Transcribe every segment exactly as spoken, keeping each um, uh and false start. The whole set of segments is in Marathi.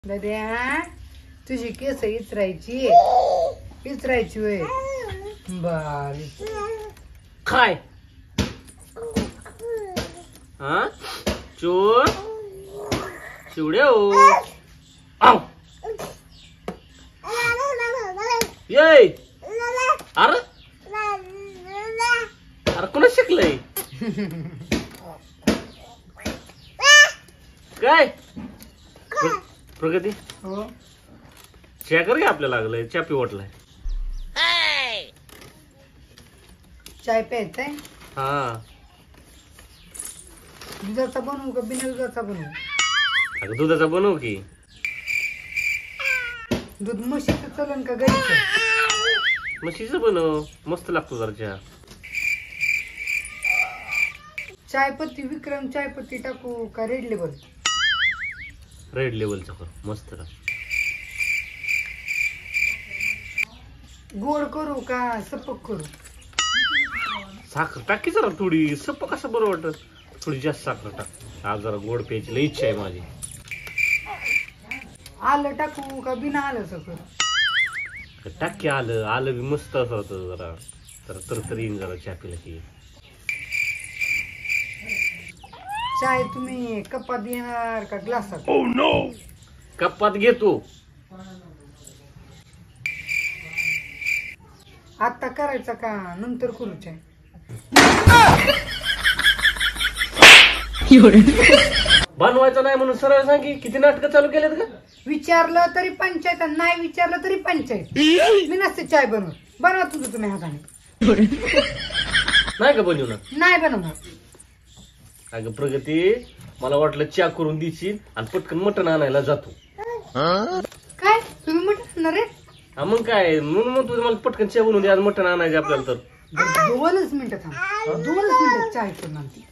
दाद्या तुझी केस इचरायची इचरायची वय बारी काय हा चोर चिवड्या हो आव ये अरे अरे कोण शिकलंय काय प्र- प्रगती हो चहा कर घे आपल्याला लागलंय चहा पिवटलाय चाय प्यायचाय हा दुधाचा बनवू का बिना दुधाचा बनवू अगं दुधाचा बनव की दूध म्हशीचं चलन का गाईचं म्हशीचं बनव मस्त लागतो जरा चहा चायपत्ती विक्रम चायपत्ती टाकू का रेड लेबल रेड लेवलचा कर मस्त का गोड करू का सपक करू साखर टाक की जरा थोडी सप्प कसं बरं वाटत थोडी जास्त साखर टाक आज जरा गोड प्यायची लई इच्छा आहे माझी आलं टाकू का बिना आलं सगळं टाक की आलं आलं बी मस्त असं होतं जरा तर तर येईन जरा चहा पिला की चाय तुम्ही कपात येणार का ग्लासात ओ नो कपात घेतो आता करायचा का नंतर करू चाय बनवायचं नाही म्हणून सरळ सांगी किती नाटकं चालू केलेत का विचारलं तरी पंचायत आणि नाही विचारलं तरी पंचायत मी नसते चाय बनवत बनवा तुझं तुम्ही हाताने नाही का बनवणार नाही बनवणार अगं प्रगती मला वाटलं चहा करून देशील आणि पटकन मटण आणायला जातो काय तुम्ही म्हटलं ना रे हा मग काय म्हणून मग तुझं मला पटकन चहा बनवून दे आज मटण आणायचे आपल्याला तर दोनच मिनिटं थांब दोनच मिनिटं चाय करून आणते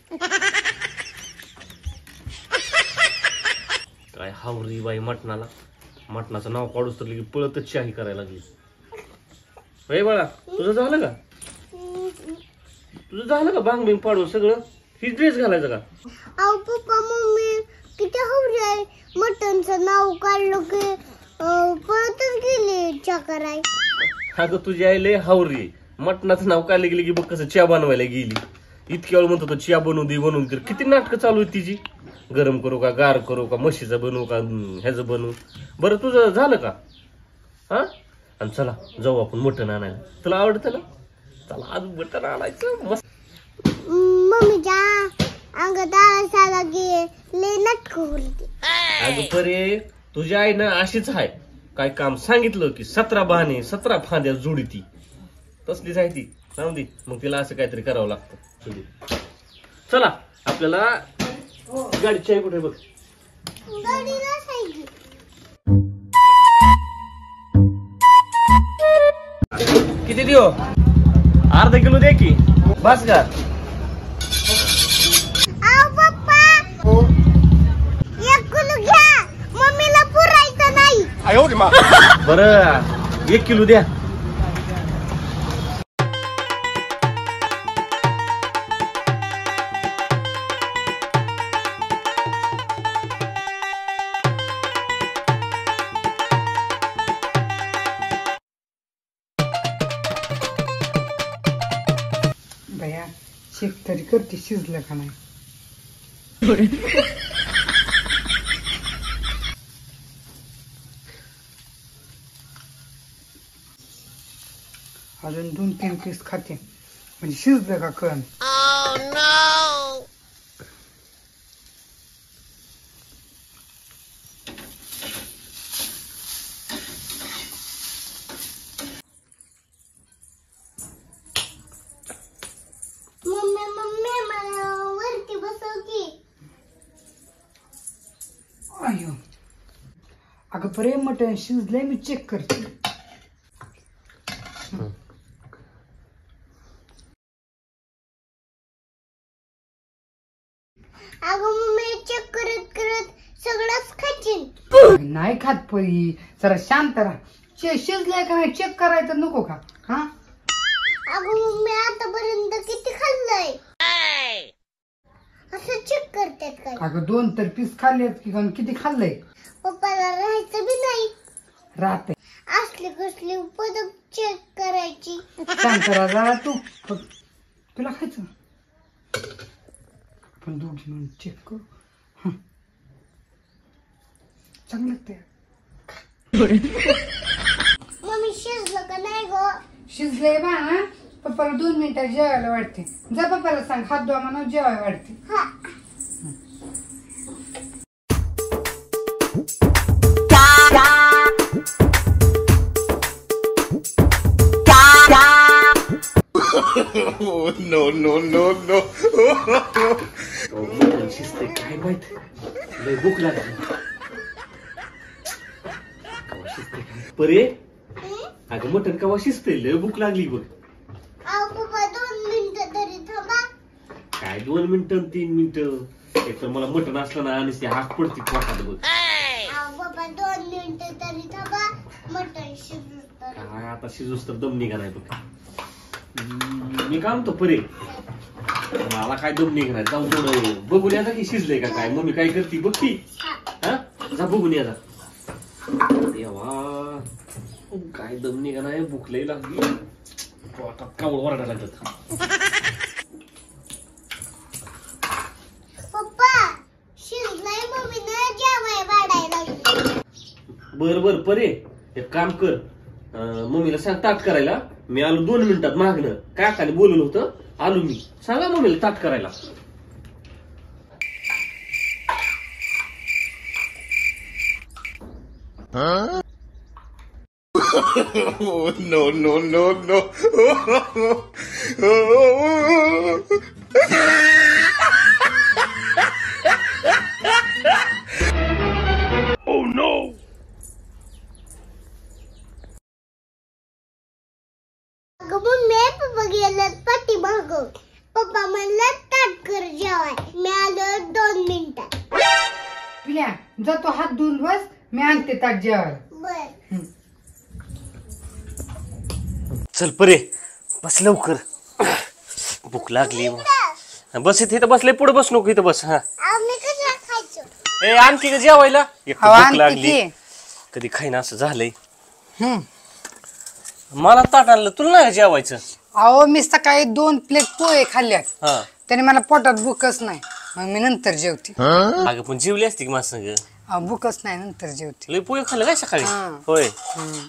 काय हावरी बाई मटणाला मटणाचं नाव काढूच तर लगी पळतच चाही करायला लागली अरे बाळा तुझं झालं का तुझं झालं का बांग बिंग पाडून सगळं ही ड्रेस घालायचं का अहो पप्पा मम्मी किती हवरी आहे मटनचं नाव काढलं की अं, पळतच गेली चहा कराय अगं तुझी आई लय हावरी मटणाचं नाव काढलं गेली की बघ कसं चहा बनवायला गेली इतक्या वेळ म्हणतो तो चहा बनवून दे बनवून दे किती नाटकं चालू आहे तिची गरम करू का गार करू का म्हशीचं बनवू का ह्याचं बनवू बरं तुझं झालं का हा आणि चला जाऊ आपण मटण आणायला तुला आवडतं ना चला आज मटण आणायचं मस्त मम्मीच्या अंगात आळसाला गे लय नाटक होती अगं परे तुझ्या आई ना अशीच आहे काय काम सांगितलं की सतरा बहाणे सतरा फांद्या जोडी ती तसलीच आहे ती सांग दे मग तिला असं काहीतरी करावं लागतं चला आपल्याला गाडीची आहे कुठे बघ गाडीला सायकल किती देऊ अर्धा किलो दे की बस का अहो पप्पा हो एक किलो घ्या मम्मीला पुरायचं नाही बरं एक किलो द्या भया चेक तरी करते शिजलं का नाही अजून दोन तीन पीस खाते म्हणजे शिजलं का कळण मम्मी मम्मी मला वरती बसव की अयो अगं परे मटण शिजलंय मी चेक करते अगं मम्मी चेक करत करत सगळंच खाचीन नाही खात परी जरा शांत राहा चे शिजलंय का नाही चेक करायचं नको का हा अगं मम्मी आतापर्यंत किती खाल्लंय असं चेक करतात काय अगं दोन तर पीस खाल्लेत की किती खाल्लंय पप्पाला राहायचं बी नाही. राहते असली कसली पदक चेक करायची. शांतरा जरा तू तुला खायचं आपण दोघी म्हणून चेक करू. हं. चांगलं लागतंय. मम्मी शिजलं का नाही गो? शिजलंय बा ना. पप्पाला दोन मिनिटात जेवायला वाटते. जा पप्पाला सांग हात धुवा म्हणून जेवायला वाटते. हा. नो नो नो नो शिजते काय माहित. लय भूक लागली. कवा शिजते काय परे. अगं मटण कवा शिजते. लय भूक लागली बघ. अहो पप्पा दोन मिनिटं तरी थांबा. काय दोन मिनिटं तीन मिनिटं. एक तर मला मटण असलं ना आणि हाक पडती पोटात बघ. अहो पप्पा दोन मिनिटं तरी थांबा. मटण शिजलं तर. काय आता शिजूस तर दम निघा नाही बघ. मी काय म्हणतो परे मला काय दम निघणार. जाऊन थोडं बघून या की शिजलंय का काय. मम्मी काय करते बघ की. हा जा बघून या. देवा काय दम निघा नाही. भूक लई लागली. पोटात कावळ ओरडायला लागत. पप्पा शिजलंय. मम्मीनं जेवाय वाढायला. बर बर परे एक काम कर. मम्मीला सांग ताट करायला. मी आलो दोन मिनिटात मागणं. काय खाली बोलवलं होतं आलो मी. सांगा मम्मीला ताट करायला. No no no no oh no. Mummy papa गेल्यात पाठीमाग. पप्पा म्हणलं ताट कर जेवाय. मी आलो दोन मिनिटात. पिल्या जातो हात धुवून बस. मी आणते ताट जेवायला. बर. चल परे बस लवकर. भूक लागली. बस इथे बसले. पुढे बस नको इथं बस. हा आम्ही कसं खायचं? ए आणखी का जेवायला. एक तर अहो, भूक आणते लागली. की. कधी खाईना असं झालंय. हम्म. मला ताट आणलं तुला नाही जेवायचं. अहो मी सकाळी दोन प्लेट पोहे खाल्ल्यात. हा त्याने मला पोटात भूकच नाही. मग मी नंतर जेवते. अगं पण जेवली असती की माझं संग. अहो, भूकच नाही नंतर जेवते. लय पोहे खाल्लं काय सकाळी. हा. होय हम्म.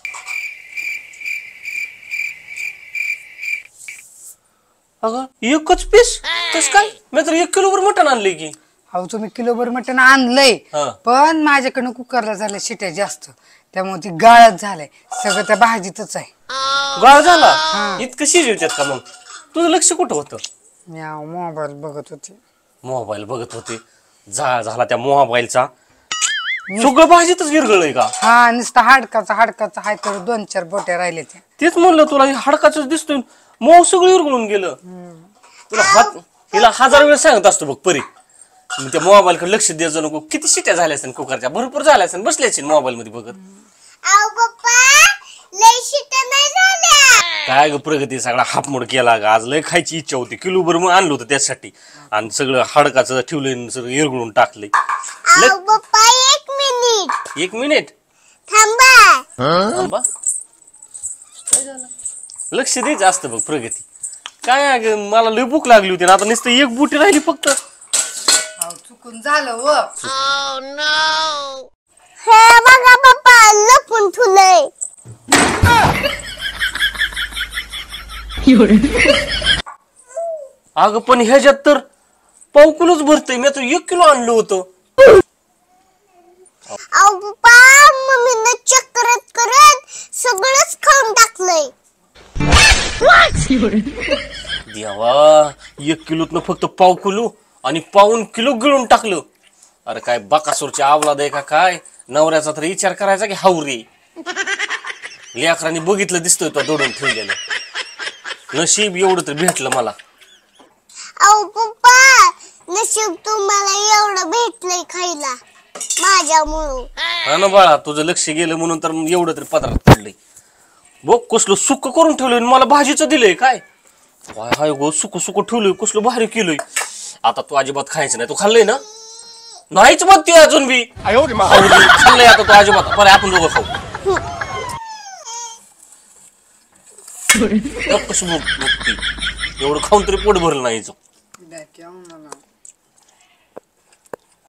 अगं एकच पीस कस काय. मी तर एक किलोभर मटण आणलंय की. अहो तुम्ही किलोभर मटण आणलंय. हा. पण माझ्याकडनं कुकरला झाल्या शिट्या जास्त. त्यामुळे ती गाळच झालंय. सगळं त्या भाजीतच आहे. गाळ झाला. इतकं शिजवतात का मग. तुझं लक्ष कुठं होतं. मी मोबाईल बघत होते. मोबाईल बघत होते. जाळ झाला त्या मोबाईलचा. सगळं भाजीतच विरगळय का. हा नुसतं हाडकाचा हाडकाचा हाय तर दोन चार बोट्या राहिले त्या. तेच म्हणलं तुला हाडकाच दिसतोय. मऊ सगळं विरगळून गेलं. तुला हात हिला हजार वेळ सांगत असतो बघ परी. मी त्या मोबाईल कडे लक्ष द्यायचं नको. किती शिट्या झाल्या असेल कुकरच्या. भरपूर झाल्या असेल. बसले असेल मोबाईल मध्ये बघत. अहो पप्पा लय शिट्या नाही झाल्या. काय ग प्रगती सगळा हापमोड केला ग. आज लय खायची इच्छा होती. किलोभर मग आणलं होतं त्यासाठी. आणि सगळं हाडकाचं ठेवलं सगळं विरगळून टाकलंय. अहो पप्पा एक मिनिट एक मिनिट थांबा. थांबा. काय झालं. लक्ष द्यायचं असतं बघ प्रगती. काय अगं मला लय भूक लागली होती ना. आता नुसतं एक बुटी राहिली फक्त. अहो चुकून झालं व. हे बघा पप्पा लपून ठुलय. अगं पण ह्याच्यात तर पाव किलोच भरतय. मी तर एक किलो आणलं होतं. अहो पप्पा मम्मीनं चेक करत करत सगळंच खाऊन टाकलंय. देवा एक किलोतनं फक्त पाव किलो आणि पाऊन किलो गिळून टाकलं. अरे काय बाकासूरच्या आवलाद आहे का काय. नवऱ्याचा तर विचार करायचा की हावरी. लेकरांनी बघितलं दिसतोय तो दोडून ठेवलेलं. नशीब एवढं तर भेटलं मला. अहो पप्पा नशीब तुम्हाला एवढं भेटलंय खायला माझ्यामुळं. हा ना बाळा तुझं लक्ष गेलं म्हणून तर एवढं तरी पदार्थ पडलंय. बघ कसलं सुक करून ठेवलंय. मला भाजीचं दिलंय काय. हाय गो सुक सुक ठेवलंय. कसलं भारी केलंय. आता तू अजिबात खायचं नाही. तू खाल्लंय ना. नाहीच मग ती अजून बी खाल्लंय आता तो अजिबात बरं आपण दोघं खाऊ गप कशी भूक भुकती एवढं खाऊन तरी पोट भरलं नाही हिचं. द्या की आम्हाला.